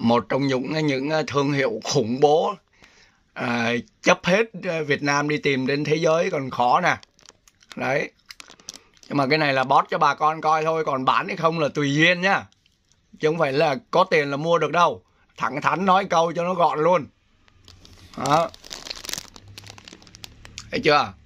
Một trong những thương hiệu khủng bố, chấp hết Việt Nam đi tìm đến thế giới còn khó nè. Đấy. Nhưng mà cái này là bót cho bà con coi thôi, còn bán hay không là tùy duyên nhá. Chứ không phải là có tiền là mua được đâu. Thẳng thắn nói câu cho nó gọn luôn. Đó. Thấy chưa?